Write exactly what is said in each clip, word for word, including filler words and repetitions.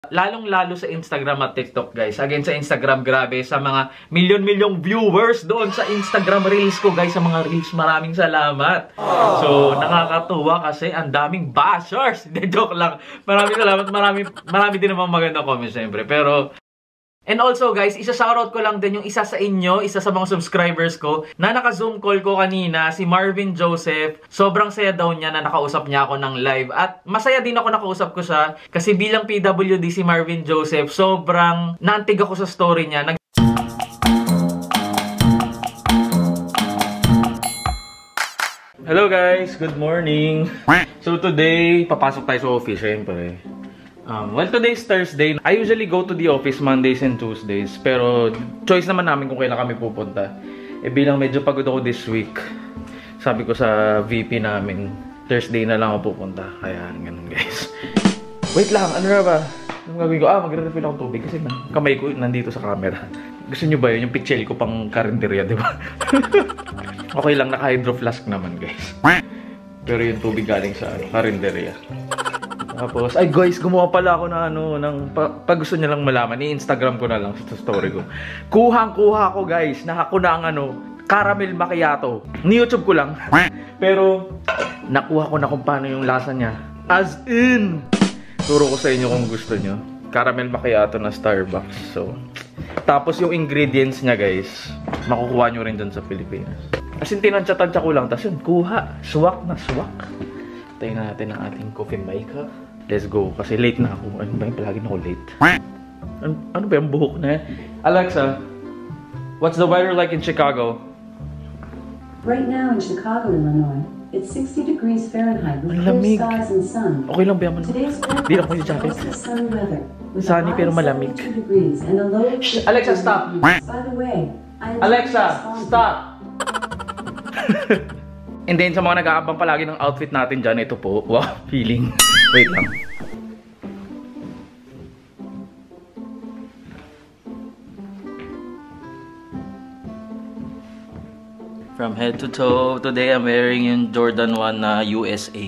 Lalong-lalo sa Instagram at TikTok, guys. Again, sa Instagram, grabe. Sa mga milyon-milyong viewers doon sa Instagram Reels ko, guys. Sa mga Reels, maraming salamat. So, nakakatuwa kasi ang daming bashers. Hindi, joke lang. Maraming salamat. Marami, marami din naman maganda comments, syempre. Pero, and also guys, isa-shoutout ko lang din yung isa sa inyo, isa sa mga subscribers ko, na naka-zoom call ko kanina, si Marvin Joseph. Sobrang saya daw niya na nakausap niya ako ng live. At masaya din ako nakausap ko siya, kasi bilang P W D si Marvin Joseph, sobrang naantig ako sa story niya. Nag Hello guys, good morning. So today, papasok tayo sa office, syempre. Um, well, today's Thursday. I usually go to the office Mondays and Tuesdays. Pero choice naman namin kung kailan kami pupunta. Eh bilang medyo pagod ako this week, sabi ko sa V P namin, Thursday na lang ako pupunta. Kaya ganun guys. Wait lang, ano na ba? Anong gagawin ko? Ah, magre-refill akong tubig kasi man, kamay ko nandito sa camera. Gusto nyo ba yun? Yung pichel ko pang karinderya, di ba? Okay lang, naka-hydro flask naman guys. Pero yung tubig galing sa ano, karinderya. Tapos, ay guys, gumawa pala ako na ano, ng, pag pa gusto niya lang malaman, i-Instagram ko na lang sa story ko. Kuhang-kuha ko guys, nakaku na ang ano, caramel macchiato. Ni-YouTube ko lang. Pero, nakuha ko na kung paano yung lasa niya. As in! Turo ko sa inyo kung gusto nyo. Caramel macchiato na Starbucks. So, tapos yung ingredients niya guys, makukuha nyo rin dyan sa Pilipinas. As in, tinansya-tansya ko lang. Tapos yun, kuha. Swak na swak. Tayo na natin ang ating coffee maker. Let's go. Kasi late na ako. Ano ba yung palagi na ako late? Ano, ano ba yung buhok na yan? Alexa, what's the weather like in Chicago? Right now in Chicago, Illinois, it's sixty degrees Fahrenheit with clear skies and sun. Okay lang ba yaman? Di lang ko yung jacket. Sunny pero malamig. Shh! Alexa, stop! By the way, Alexa, stop! And then sa mga nag-aabang palagi ng outfit natin dyan, ito po. Wow, feeling. Wait lang. From head to toe, today I'm wearing yung Jordan one na U S A.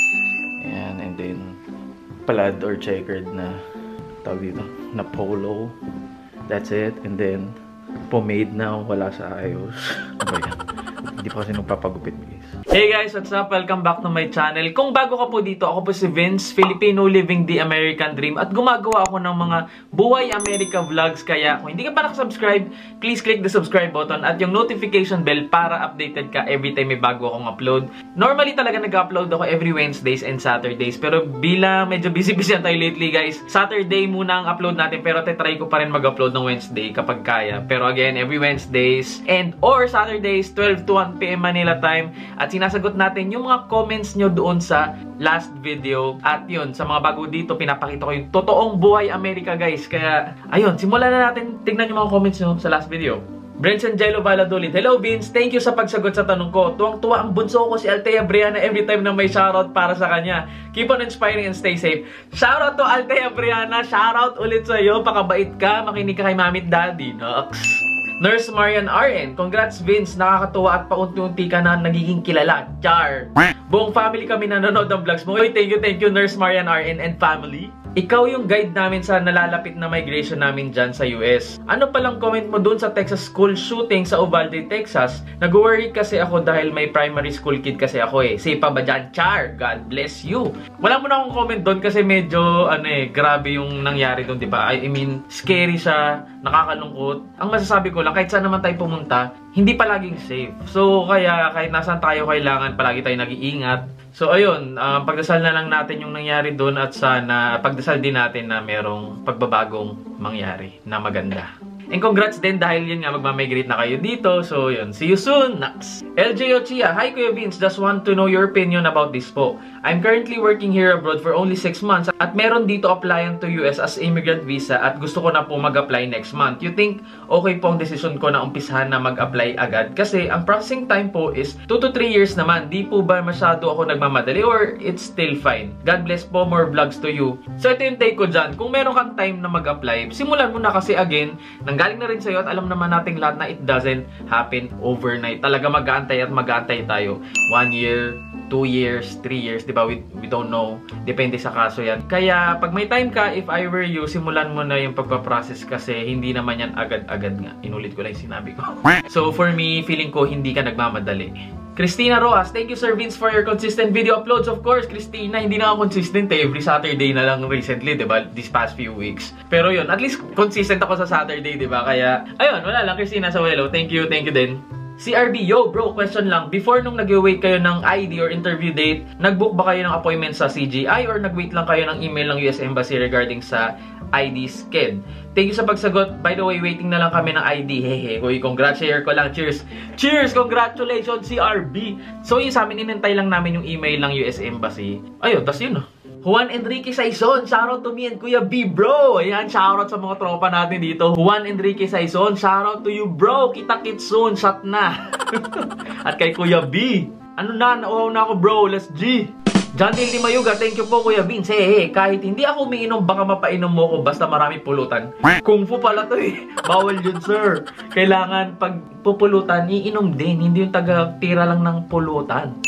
Ayan, and then plaid or checkered na tawag dito, na polo. That's it. And then pomade na, wala sa ayos. Ano ba yan? Hindi pa kasi nagpapagupit guys. Hey guys, what's up? Welcome back to my channel. Kung bago ka po dito, ako po si Vince, Filipino living the American dream. At gumagawa ako ng mga buhay America vlogs. Kaya kung hindi ka pa nakasubscribe, please click the subscribe button at yung notification bell para updated ka every time may bago akong upload. Normally talaga nag-upload ako every Wednesdays and Saturdays. Pero bilang medyo busy-busy tayo lately guys, Saturday muna ang upload natin. Pero tetry ko pa rin mag-upload ng Wednesday kapag kaya. Pero again, every Wednesdays and or Saturdays, twelve to one p m Manila time. At sinasagot natin yung mga comments nyo doon sa last video. At yun, sa mga bago dito, pinapakita ko yung totoong buhay Amerika guys. Kaya, ayun, simulan na natin. Tignan yung mga comments nyo sa last video. Brent Angelo Valladolid. Hello Vince, thank you sa pagsagot sa tanong ko. Tuwang-tuwa ang bunso ko si Althea Briana every time na may shoutout para sa kanya. Keep on inspiring and stay safe. Shoutout to Althea Briana. Shoutout ulit sa iyo. Pakabait ka, makinig ka kay Mami at Daddy. Nox. Nurse Marian R N, congrats Vince, nakakatuwa at paunti-unti ka na nagiging kilala. Char! Buong family kami nanonood ng vlogs mo. Thank you, thank you Nurse Marian R N and family. Ikaw yung guide namin sa nalalapit na migration namin dyan sa U S. Ano palang comment mo dun sa Texas school shooting sa Uvalde, Texas? Nag-worry kasi ako dahil may primary school kid kasi ako eh. Safe pa ba dyan? Char! God bless you! Wala mo na akong comment dun kasi medyo, ano eh, grabe yung nangyari dun, diba? I mean, scary siya, nakakalungkot. Ang masasabi ko lang, kahit saan naman tayo pumunta, hindi palaging safe. So, kaya kahit nasan tayo kailangan, palagi tayo nag-iingat. So, ayun, um, pagdasal na lang natin yung nangyari doon at sana pagdasal din natin na merong pagbabagong mangyari na maganda. And congrats din dahil yun nga magmamigrate na kayo dito. So yun, see you soon. Next. L J Ochia, hi Kuya Vince, just want to know your opinion about this po. I'm currently working here abroad for only six months at meron dito applyan to U S as immigrant visa at gusto ko na po mag-apply next month. You think okay po ang decision ko na umpisahan na mag-apply agad? Kasi ang processing time po is two to three years naman. Di po ba masyado ako nagmamadali or it's still fine? God bless po, more vlogs to you. So ito yung take ko dyan. Kung meron kang time na mag-apply, simulan mo na kasi again, nanggaling na rin sa'yo at alam naman nating lahat na it doesn't happen overnight. Talaga mag-aantay at mag-aantay tayo. One year, two years, three years, di ba? We, we don't know. Depende sa kaso yan. Kaya, pag may time ka, if I were you, simulan mo na yung pagpaprocess kasi hindi naman yan agad-agad nga. Inulit ko lang yung sinabi ko. So, for me, feeling ko hindi ka nagmamadali. Christina Rojas, thank you Sir Vince for your consistent video uploads. Of course, Christina, hindi na ako consistent eh. Every Saturday na lang recently, di ba? These past few weeks. Pero yun, at least consistent ako sa Saturday, di ba? Kaya, ayun, wala lang. Christina Sawelo, thank you, thank you din. C R B, yo bro, question lang. Before nung nag-wait kayo ng I D or interview date, nag-book ba kayo ng appointment sa C G I or nag-wait lang kayo ng email ng U S Embassy regarding sa I D sked? Thank you sa pagsagot. By the way, waiting na lang kami ng I D. Hehe, uy, congrats, share ko lang. Cheers! Cheers! Congratulations, C R B! So yun sa amin, inintay lang namin yung email ng U S Embassy. Ayun, tas yun. Juan Enrique Saison, shoutout to me and Kuya B, bro! Ayan, shoutout sa mga tropa natin dito. Juan Enrique Saison, shoutout to you, bro! Kita-kits soon, shot na! At kay Kuya B, ano na, nauhaw na ako, bro, let's G! John Dale Di Mayuga, thank you po Kuya Vince. Hey, hey, kahit hindi ako umiinom, baka mapainom mo ko basta marami pulutan. Kung fu pala to eh. Bawal yun, sir. Kailangan pag pupulutan, iinom din. Hindi yung taga-tira lang ng pulutan.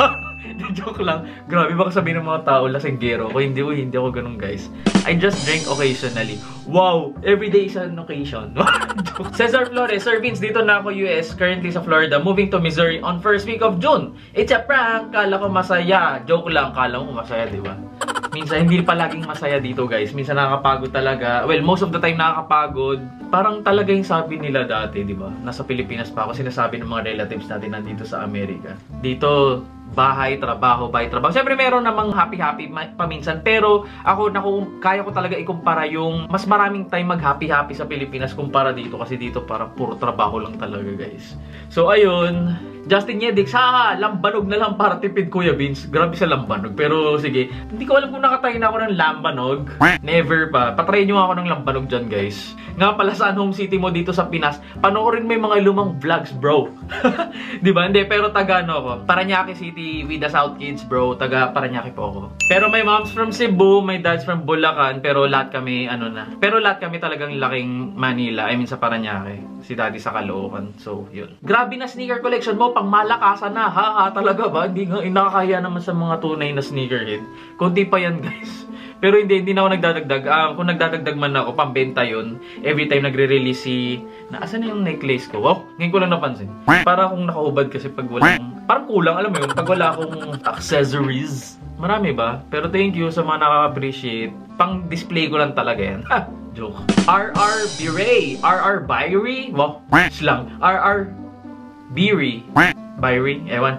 Joke lang. Grabe, baka sabihin ng mga tao, lasenggero ko. Hindi, uy, hindi ako ganun, guys. I just drink occasionally. Wow! Every day is an occasion. Cesar Flores, Sir Vince, dito na ako U S. Currently sa Florida. Moving to Missouri on first week of June. It's a prank. Kala ko masaya. Joke lang. Kala mo masaya, di ba? Minsan, hindi palaging masaya dito, guys. Minsan nakakapagod talaga. Well, most of the time nakakapagod. Parang talaga yung sabi nila dati, di ba? Nasa Pilipinas pa ako. Sinasabi ng mga relatives natin nandito sa Amerika. Dito, bahay, trabaho, bahay, trabaho. Siyempre, meron namang happy-happy paminsan. Pero, ako, naku, kaya ko talaga ikumpara yung mas maraming time mag-happy-happy sa Pilipinas kumpara dito. Kasi dito, parang puro trabaho lang talaga, guys. So, ayun. Justin Yedix, ha, lambanog na lang para tipid Kuya Vince. Grabe sa lambanog. Pero, sige. Hindi ko alam kung nakatry na ako ng lambanog. Never pa. Patry nyo ako ng lambanog dyan, guys. Nga pala, saan home city mo dito sa Pinas? Panoorin mo yung mga lumang vlogs, bro. Diba? Hindi, pero taga ano ako. Paranaque City with the South Kids, bro. Taga Paranaque po ako. Pero may moms from Cebu, may dads from Bulacan, pero lahat kami, ano na. Pero lahat kami talagang laking Manila. I mean, sa Paranaque. Si daddy sa Caloocan. So, yun. Grabe na sneaker collection mo. Pang malakasan na. Ha? Ha? Talaga ba? Hindi nga, nakakaya naman sa mga tunay na sneakerhead. Kunti pa yan, guys. Pero hindi, hindi na ako nagdadagdag. Um, kung nagdadagdag man ako, pambenta yun. Every time nagre-release si... Na, asan na yung necklace ko? Wow, ngayon ko lang napansin. Para akong nakahubad kasi pag walang... Parang kulang, alam mo yun, pag wala akong accessories. Marami ba? Pero thank you sa mga nakaka-appreciate. Pang-display ko lang talaga yan. Ha! Joke. R R Biray. R R Biray? Wow, slang. R R Biray. Biray? Ewan.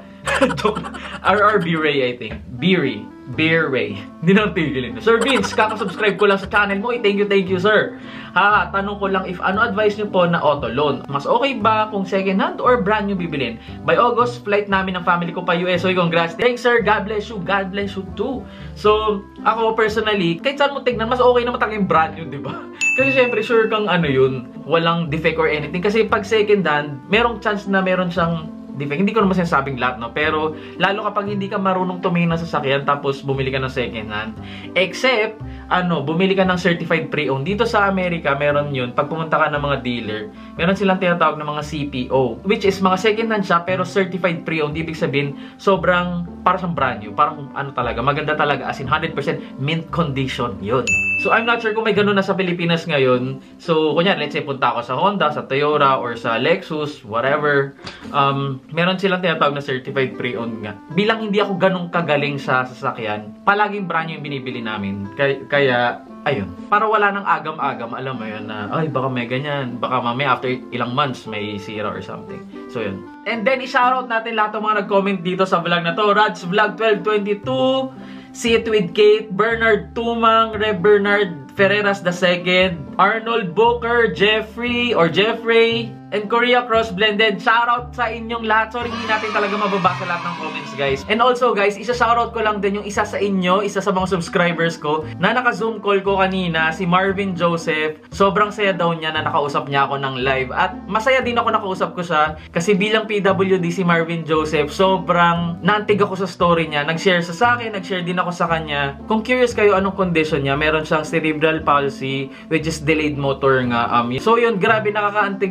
R R Biray, I think. Biray. Biray. Hindi na tigilin. Sir Vince, kakasubscribe ko lang sa channel mo. Eh, thank you, thank you, sir. Ha, tanong ko lang if ano advice niyo po na auto loan. Mas okay ba kung second hand or brand new bibilin? By August, flight namin ng family ko pa U S. So, congrats. Thanks, sir. God bless you. God bless you too. So, ako personally, kahit saan mo tignan, mas okay naman talaga yung brand new, di ba? Kasi syempre, sure kang ano yun, walang defect or anything. Kasi pag second hand, merong chance na meron siyang defect. Hindi ko naman sinasabing lahat, no? Pero, lalo kapag hindi ka marunong tumingin ng sasakyan, tapos bumili ka ng second hand. Except, ano, bumili ka ng certified pre-owned. Dito sa Amerika, meron yun. Pag pumunta ka ng mga dealer, meron silang tinatawag ng mga C P O. Which is, mga second hand siya, pero certified pre-owned. Ibig sabihin, sobrang, para siyang brand new. Parang, ano talaga, maganda talaga. As in, one hundred percent mint condition. Yun. So, I'm not sure kung may ganun na sa Pilipinas ngayon. So, kunya, let's say, punta ako sa Honda, sa Toyota, or sa Lexus, whatever. Um, meron silang tinatawag na certified pre-owned nga. Bilang hindi ako ganun kagaling sa sasakyan, palaging brand new yung binibili namin. Kaya, kaya ayun. Para wala nang agam-agam, alam mo yun na, ay, baka may ganyan. Baka mamaya after ilang months, may sira or something. So, yun. And then, i-shoutout natin lahat ng mga nag-comment dito sa vlog na to. Raj Vlog twelve twenty-two, See It With Kate, Bernard Tumang, Rev Bernard Ferreras the second, Arnold Booker, Jeffrey or Jeffrey, and Korea Cross Blended. Shoutout sa inyong lahat. Sorry, hindi natin talaga mababasa lahat ng comments, guys. And also, guys, isa shoutout ko lang din yung isa sa inyo, isa sa mga subscribers ko, na naka-zoom call ko kanina, si Marvin Joseph. Sobrang saya daw niya na nakausap niya ako ng live. At masaya din ako nakausap ko siya, kasi bilang P W D si Marvin Joseph, sobrang naantig ako sa story niya. Nag-share sa sa akin, nag-share din ako sa kanya. Kung curious kayo anong condition niya, meron siyang cerebral palsy, which is delayed motor nga. Um, so yun, grabe nakakaantig yung story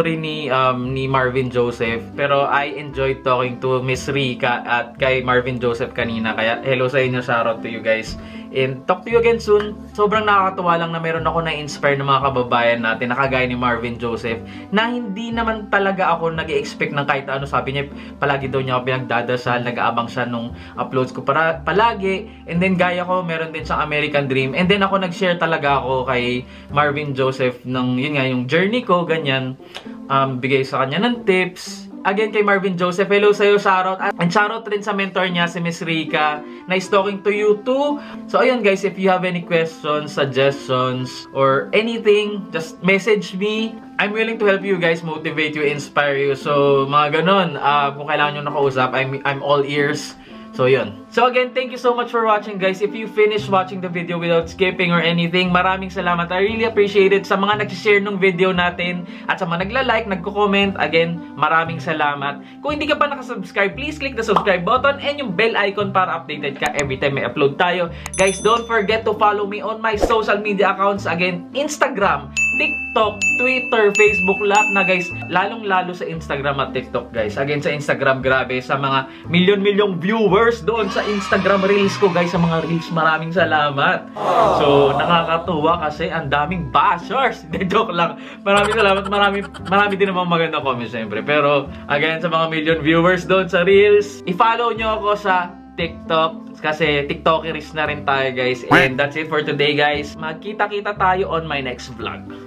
story ni um, ni Marvin Joseph. Pero I enjoyed talking to Miss Rica at kay Marvin Joseph kanina. Kaya hello sa inyo, shoutout to you guys. And talk to you again soon. Sobrang nakakatuwa lang na meron ako na-inspire ng mga kababayan natin na kagaya ni Marvin Joseph na hindi naman talaga ako nag-expect ng kahit ano. Sabi niya, palagi daw niya ako pinagdadasal, nag-aabang siya nung uploads ko para, palagi. And then gaya ko, meron din sa American Dream. And then ako nag-share talaga ako kay Marvin Joseph ng, yun nga, yung journey ko, ganyan. Um, bigay sa kanya ng tips. Again, kay Marvin Joseph, hello sa'yo, shoutout. And shoutout rin sa mentor niya, si Miss Rica. Nice talking to you too. So, ayun guys, if you have any questions, suggestions, or anything, just message me. I'm willing to help you guys, motivate you, inspire you. So, mga ganon. Uh, kung kailangan nyo nakausap, I'm, I'm all ears. So, yun. So, again, thank you so much for watching, guys. If you finished watching the video without skipping or anything, maraming salamat. I really appreciate it sa mga nag-share ng video natin at sa mga nagla-like, nagko-comment. Again, maraming salamat. Kung hindi ka pa nakasubscribe, please click the subscribe button and yung bell icon para updated ka every time may upload tayo. Guys, don't forget to follow me on my social media accounts. Again, Instagram, TikTok, Twitter, Facebook, lahat na guys. Lalong-lalo sa Instagram at TikTok, guys. Again, sa Instagram, grabe. Sa mga milyon-milyong viewers doon sa Instagram Reels ko, guys. Sa mga Reels, maraming salamat. So, nakakatuwa kasi ang daming bashers. Hindi, joke lang. Maraming salamat. Marami, marami din naman maganda comments, syempre. Pero, again, sa mga million viewers doon sa Reels, i-follow nyo ako sa TikTok. Kasi TikTokeries na rin tayo, guys. And that's it for today, guys. Magkita-kita tayo on my next vlog.